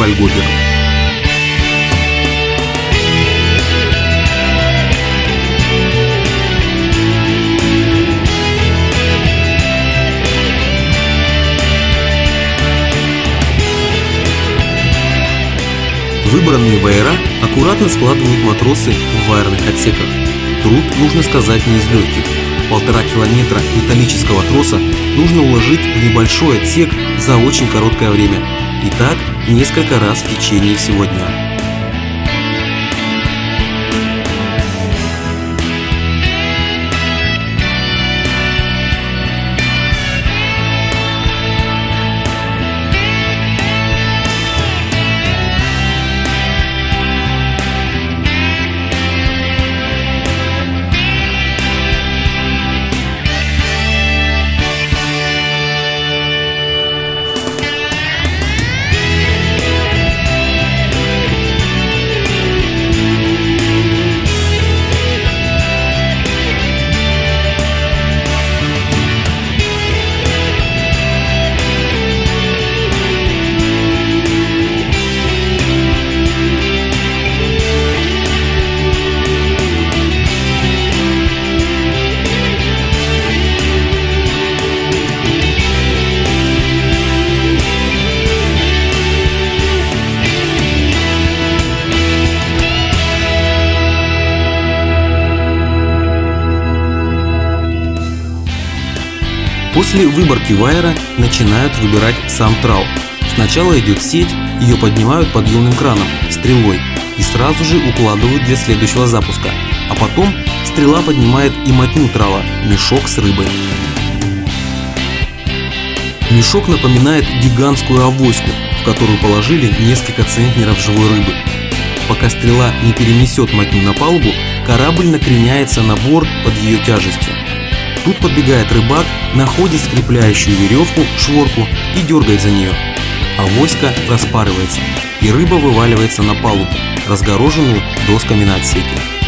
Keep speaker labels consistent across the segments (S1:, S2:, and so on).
S1: вальгобером. Выбранные веера аккуратно складывают матросы в ваерных отсеках. Труд, нужно сказать, не из легких. 1,5 километра металлического троса нужно уложить в небольшой отсек за очень короткое время. И так несколько раз в течение всего дня. После выборки вайера начинают выбирать сам трал. Сначала идет сеть, ее поднимают подъемным краном, стрелой, и сразу же укладывают для следующего запуска. А потом стрела поднимает и мотню трала, мешок с рыбой. Мешок напоминает гигантскую авоську, в которую положили несколько центнеров живой рыбы. Пока стрела не перенесет мотню на палубу, корабль накреняется на борт под ее тяжестью. Тут подбегает рыбак, находит скрепляющую веревку, шворку и дергает за нее. Авоська распарывается, и рыба вываливается на палубу, разгороженную досками на отсеке.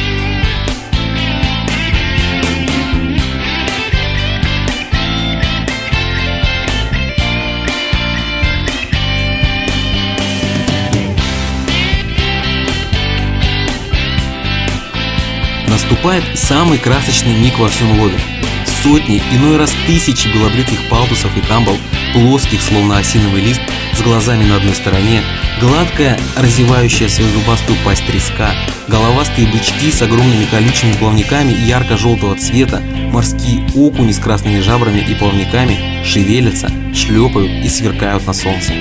S1: Наступает самый красочный миг во всем лове. Сотни, иной раз тысячи белобрюхих палтусов и камбал, плоских, словно осиновый лист, с глазами на одной стороне, гладкая, разевающая свою зубастую пасть треска, головастые бычки с огромными колючими плавниками ярко-желтого цвета, морские окуни с красными жабрами и плавниками шевелятся, шлепают и сверкают на солнце.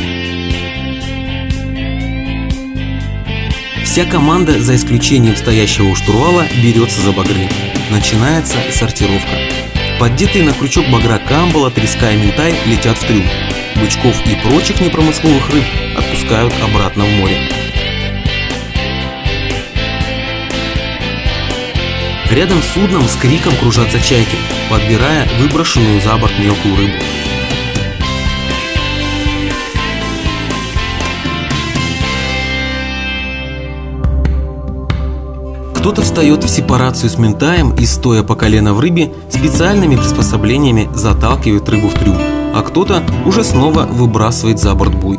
S1: Вся команда, за исключением стоящего у штурвала, берется за багры. Начинается сортировка. Поддетые на крючок багра камбала, треска и минтай летят в трюм. Бычков и прочих непромысловых рыб отпускают обратно в море. Рядом с судном с криком кружатся чайки, подбирая выброшенную за борт мелкую рыбу. Кто-то встает в сепарацию с минтаем и, стоя по колено в рыбе, специальными приспособлениями заталкивает рыбу в трюм, а кто-то уже снова выбрасывает за борт буй.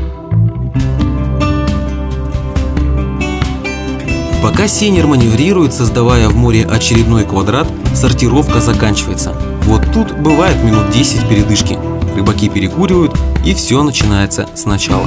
S1: Пока сейнер маневрирует, создавая в море очередной квадрат, сортировка заканчивается. Вот тут бывает минут 10 передышки. Рыбаки перекуривают, и все начинается сначала.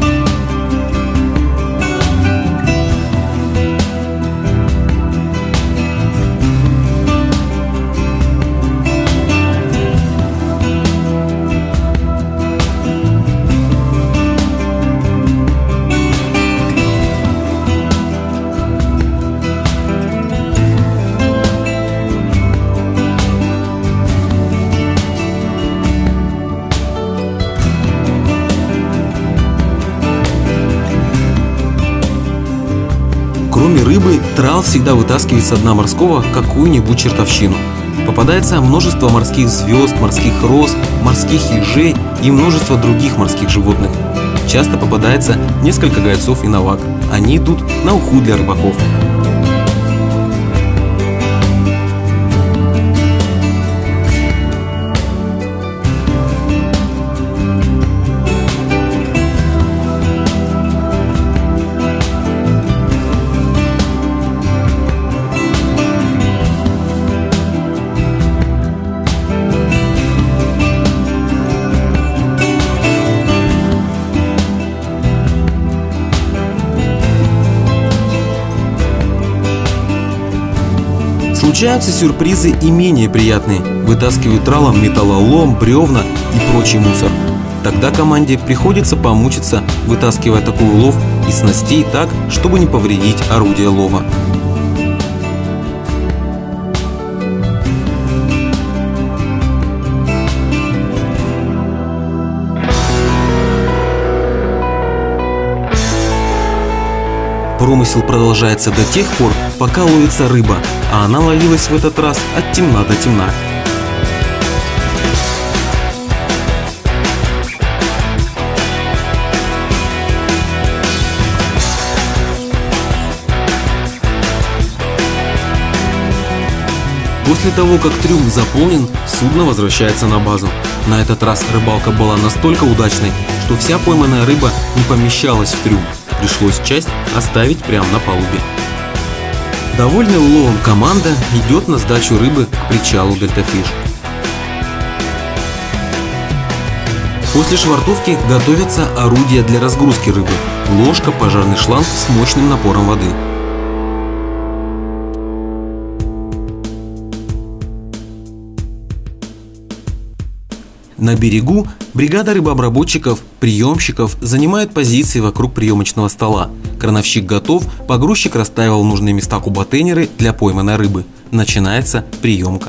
S1: Кроме рыбы, трал всегда вытаскивает со дна морского какую-нибудь чертовщину. Попадается множество морских звезд, морских роз, морских ежей и множество других морских животных. Часто попадается несколько гольцов и навак. Они идут на уху для рыбаков. Случаются сюрпризы и менее приятные. Вытаскивают тралом металлолом, бревна и прочий мусор. Тогда команде приходится помучиться, вытаскивая такой улов из снастей так, чтобы не повредить орудие лова. Промысел продолжается до тех пор, пока ловится рыба, а она ловилась в этот раз от темна до темна. После того, как трюм заполнен, судно возвращается на базу. На этот раз рыбалка была настолько удачной, что вся пойманная рыба не помещалась в трюм. Пришлось часть оставить прямо на палубе. Довольная уловом команда идет на сдачу рыбы к причалу Дельтафиш. После швартовки готовятся орудия для разгрузки рыбы. Ложка, пожарный шланг с мощным напором воды. На берегу бригада рыбообработчиков, приемщиков занимает позиции вокруг приемочного стола. Крановщик готов, погрузчик расставил нужные места куботейнеры для пойманной рыбы. Начинается приемка.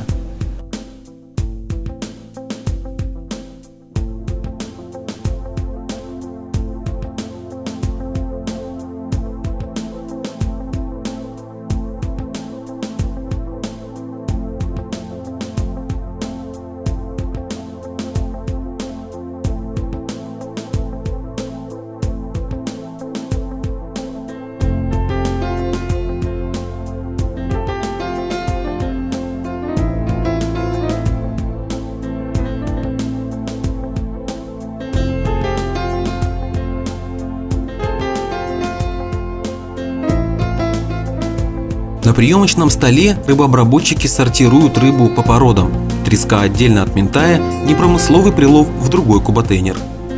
S1: На приемочном столе рыбообработчики сортируют рыбу по породам. Треска отдельно от минтая, непромысловый прилов в другой куботейнер.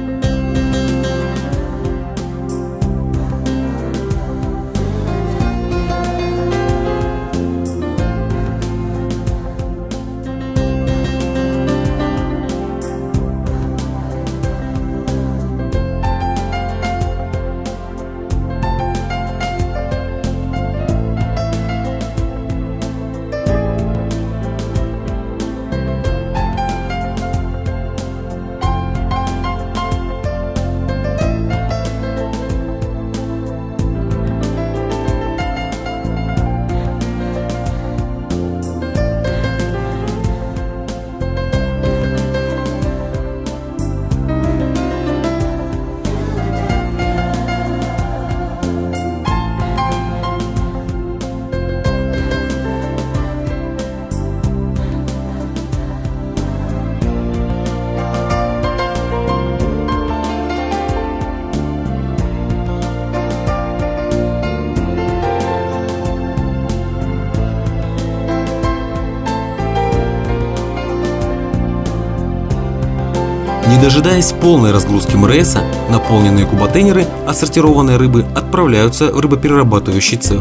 S1: Не дожидаясь полной разгрузки МРСа, наполненные куботейнеры отсортированной рыбы отправляются в рыбоперерабатывающий цех.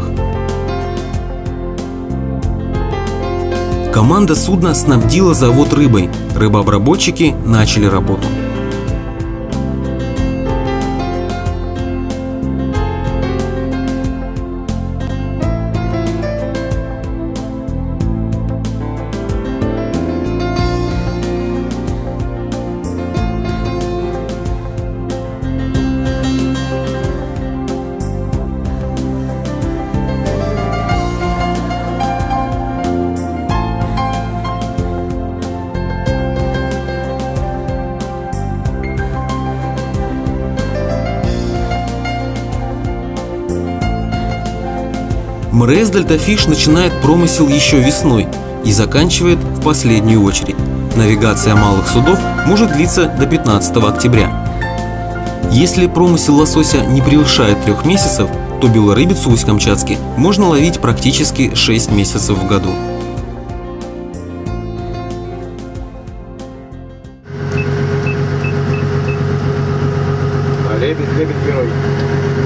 S1: Команда судна снабдила завод рыбой. Рыбообработчики начали работу. МРС Дельтафиш начинает промысел еще весной и заканчивает в последнюю очередь. Навигация малых судов может длиться до 15 октября. Если промысел лосося не превышает 3 месяцев, то белорыбицу в Усть-Камчатске можно ловить практически 6 месяцев в году.
S2: Лебедь герой.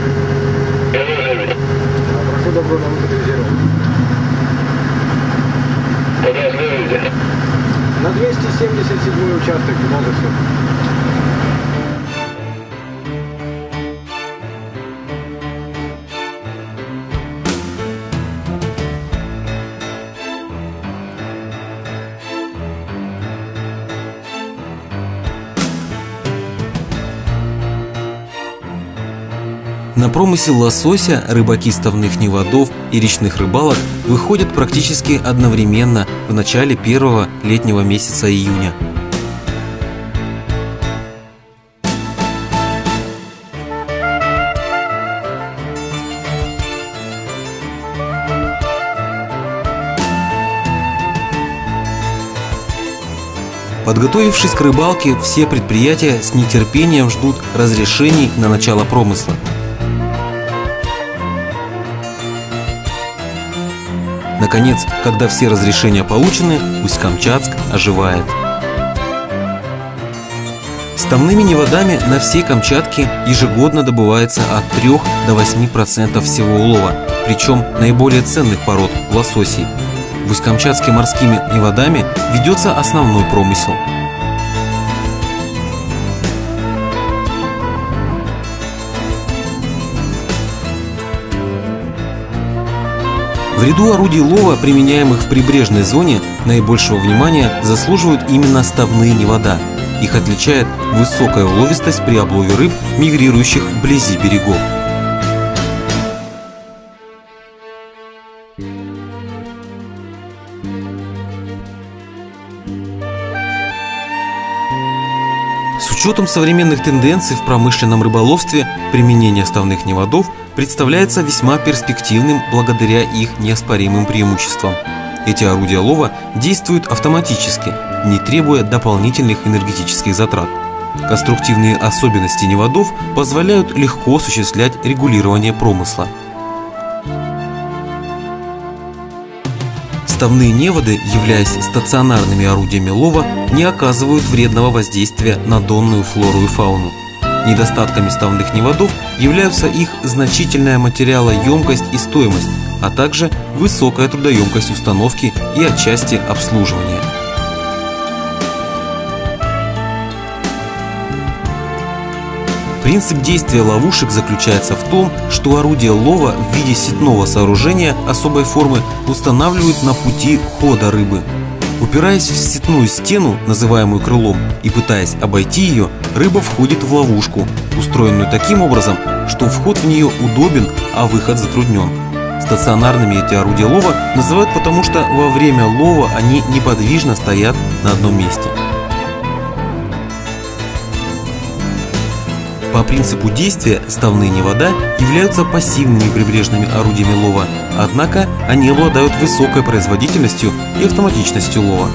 S2: Прошу добро на выход резерва. На 277 участок Молодцев.
S1: На промысел лосося рыбаки ставных неводов и речных рыбалок выходят практически одновременно в начале первого летнего месяца июня. Подготовившись к рыбалке, все предприятия с нетерпением ждут разрешений на начало промысла. Наконец, когда все разрешения получены, Усть-Камчатск оживает. Ставными неводами на всей Камчатке ежегодно добывается от 3 до 8% всего улова, причем наиболее ценных пород лососей. В Усть-Камчатске морскими неводами ведется основной промысел. В ряду орудий лова, применяемых в прибрежной зоне, наибольшего внимания заслуживают именно ставные невода. Их отличает высокая уловистость при облове рыб, мигрирующих вблизи берегов. С учетом современных тенденций в промышленном рыболовстве, применение ставных неводов представляется весьма перспективным благодаря их неоспоримым преимуществам. Эти орудия лова действуют автоматически, не требуя дополнительных энергетических затрат. Конструктивные особенности неводов позволяют легко осуществлять регулирование промысла. Ставные неводы, являясь стационарными орудиями лова, не оказывают вредного воздействия на донную флору и фауну. Недостатками ставных неводов являются их значительная материалоемкость и стоимость, а также высокая трудоемкость установки и отчасти обслуживания. Принцип действия ловушек заключается в том, что орудия лова в виде сетного сооружения особой формы устанавливают на пути хода рыбы. Упираясь в сетную стену, называемую крылом, и пытаясь обойти ее, рыба входит в ловушку, устроенную таким образом, что вход в нее удобен, а выход затруднен. Стационарными эти орудия лова называют потому, что во время лова они неподвижно стоят на одном месте. По принципу действия ставные невода являются пассивными прибрежными орудиями лова, однако они обладают высокой производительностью и автоматичностью лова.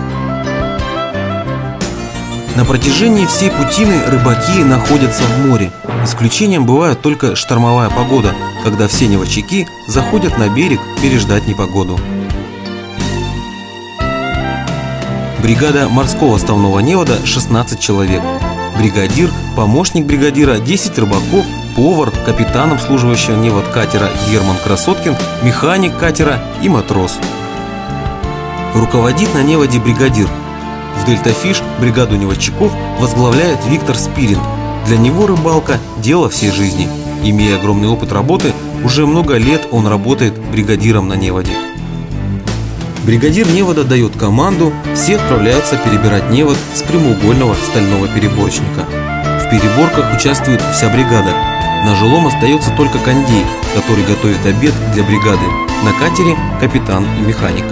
S1: На протяжении всей путины рыбаки находятся в море. Исключением бывает только штормовая погода, когда все неводчики заходят на берег переждать непогоду. Бригада морского ставного невода 16 человек. Бригадир, помощник бригадира, 10 рыбаков, повар, капитан обслуживающего невод катера Герман Красоткин, механик катера и матрос. Руководит на неводе бригадир. В Дельтафиш бригаду неводчиков возглавляет Виктор Спирин. Для него рыбалка – дело всей жизни. Имея огромный опыт работы, уже много лет он работает бригадиром на неводе. Бригадир невода дает команду, все отправляются перебирать невод с прямоугольного стального переборочника. В переборках участвует вся бригада. На жилом остается только кондей, который готовит обед для бригады. На катере – капитан и механик.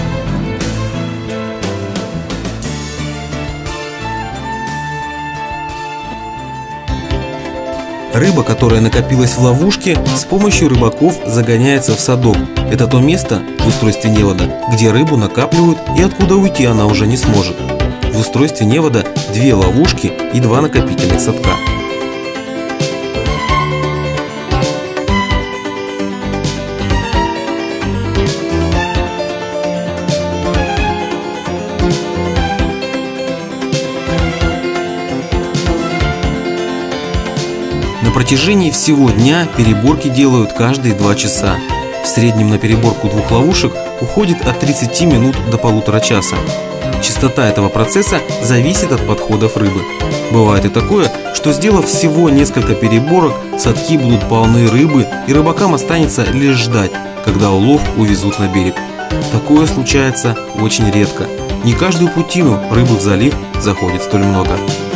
S1: Рыба, которая накопилась в ловушке, с помощью рыбаков загоняется в садок. Это то место в устройстве невода, где рыбу накапливают и откуда уйти она уже не сможет. В устройстве невода 2 ловушки и 2 накопительных садка. На протяжении всего дня переборки делают каждые 2 часа. В среднем на переборку 2 ловушек уходит от 30 минут до 1,5 часа. Частота этого процесса зависит от подходов рыбы. Бывает и такое, что сделав всего несколько переборок, садки будут полны рыбы, и рыбакам останется лишь ждать, когда улов увезут на берег. Такое случается очень редко. Не каждую путину рыбы в залив заходит столь много.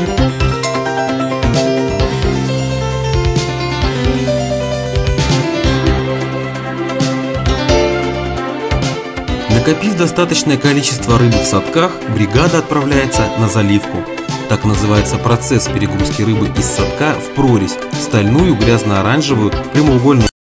S1: Накопив достаточное количество рыбы в садках, бригада отправляется на заливку. Так называется процесс перегрузки рыбы из садка в прорезь, стальную грязно-оранжевую прямоугольную